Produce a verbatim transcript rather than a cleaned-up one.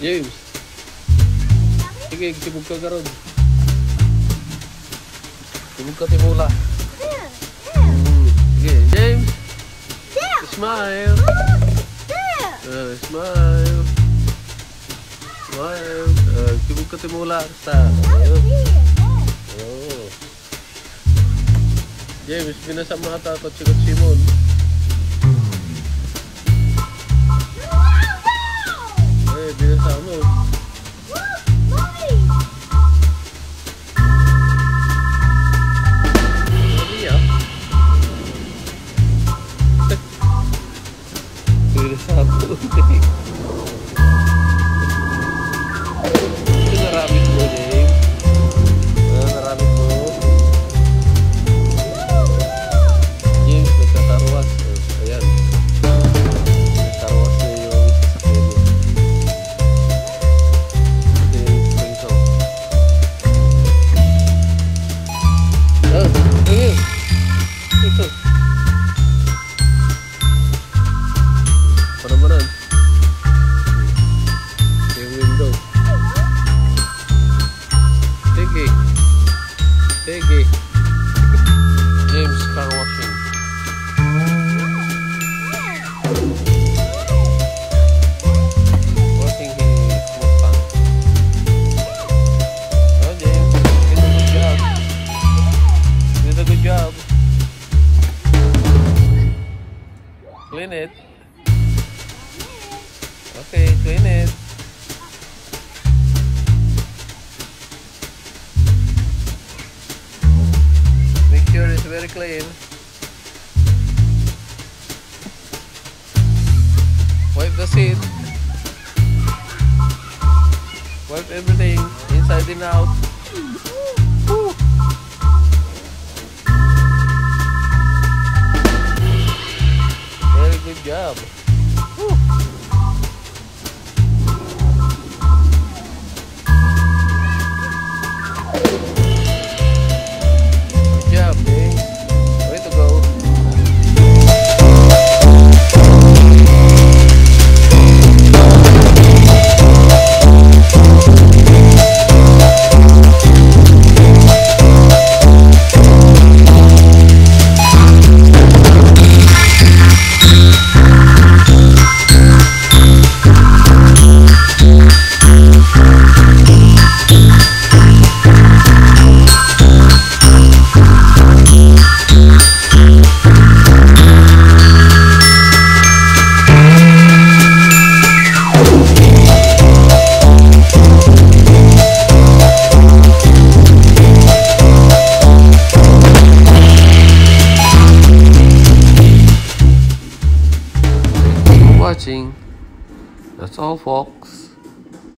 James. Sige, sibog ka karon. Sibog ka timula. Mm. Sige, James. Smile. Uh, smile. Smile. Uh, sibog ka timula. Basta. Oh. James, binasa mata ko si Simon. Eh, binasa mo. Satu. Itu ngeramik mo, James. Ah, ngeramik mo. James, nagkataruas. Ayan. Nagkataruas na yung sasakyan niya. Ito yung pinto. Ah, ayan. Ito. Parang-parang yung window. Sige. Sige. James car washing. Washing his Mustang. Oh, James, you did a good job. You did a good job. Clean it. Okay, clean it. Make sure it's very clean. Wipe the seat. Wipe everything, inside and out. Woo. Very good job. Woo. Watching. That's all, folks.